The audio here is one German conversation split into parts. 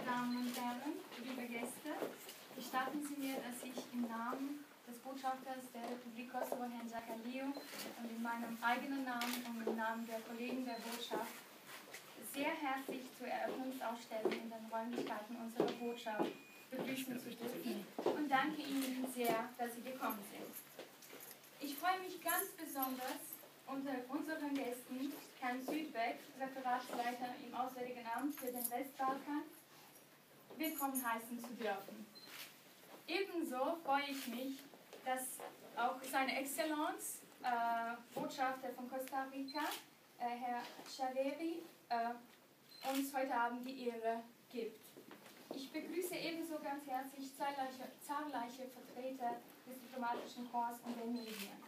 Damen und Herren, liebe Gäste, gestatten Sie mir, dass ich im Namen des Botschafters der Republik Kosovo, Herrn Zakaliou, und in meinem eigenen Namen und im Namen der Kollegen der Botschaft sehr herzlich zur Eröffnungsausstellung in den Räumlichkeiten unserer Botschaft begrüßen zu dürfen und danke Ihnen sehr, dass Sie gekommen sind. Ich freue mich ganz besonders, unter unseren Gästen Herrn Südbeck, Referatsleiter im Auswärtigen Amt für den Westbalkan, willkommen heißen zu dürfen. Ebenso freue ich mich, dass auch seine Exzellenz, Botschafter von Costa Rica, Herr Chaveri, uns heute Abend die Ehre gibt. Ich begrüße ebenso ganz herzlich zahlreiche Vertreter des diplomatischen Korps und der Medien.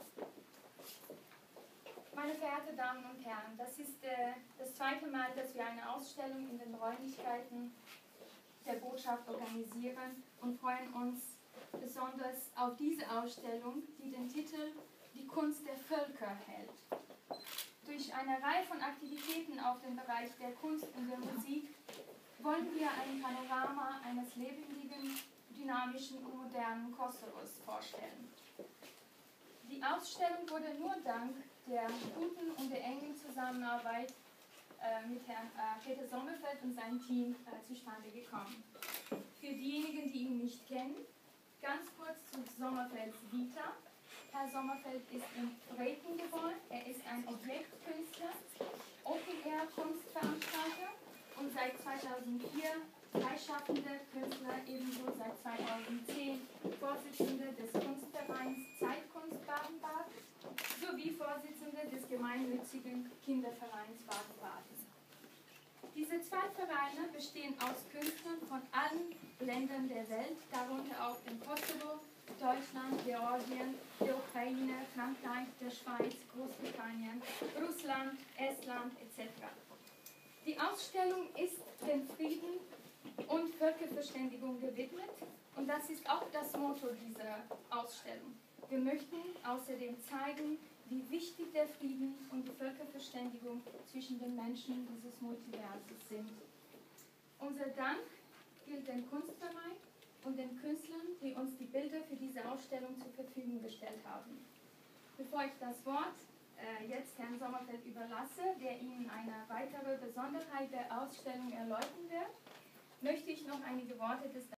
Meine verehrten Damen und Herren, das ist das zweite Mal, dass wir eine Ausstellung in den Räumlichkeiten der Botschaft organisieren und freuen uns besonders auf diese Ausstellung, die den Titel Die Kunst der Völker hält. Durch eine Reihe von Aktivitäten auf dem Bereich der Kunst und der Musik wollen wir ein Panorama eines lebendigen, dynamischen und modernen Kosovos vorstellen. Die Ausstellung wurde nur dank der guten und der engen Zusammenarbeit mit Herrn Peter Sommerfeld und seinem Team zustande gekommen. Für diejenigen, die ihn nicht kennen, ganz kurz zu Sommerfelds Vita. Herr Sommerfeld ist in Breten geboren, er ist ein Objektkünstler, Open-Air-Kunstveranstalter und seit 2004 freischaffender Künstler, ebenso seit 2010 Vorsitzender des Kunstvereins Zeitkunst Baden-Baden sowie Vorsitzender des gemeinnützigen Kindervereins Baden-Baden. Diese zwei Vereine bestehen aus Künstlern von allen Ländern der Welt, darunter auch dem Kosovo, Deutschland, Georgien, der Ukraine, Frankreich, der Schweiz, Großbritannien, Russland, Estland etc. Die Ausstellung ist dem Frieden und Völkerverständigung gewidmet und das ist auch das Motto dieser Ausstellung. Wir möchten außerdem zeigen, wie wichtig der Frieden und die Völkerverständigung zwischen den Menschen dieses Multiverses sind. Unser Dank gilt dem Kunstverein und den Künstlern, die uns die Bilder für diese Ausstellung zur Verfügung gestellt haben. Bevor ich das Wort jetzt Herrn Sommerfeld überlasse, der Ihnen eine weitere Besonderheit der Ausstellung erläutern wird, möchte ich noch einige Worte des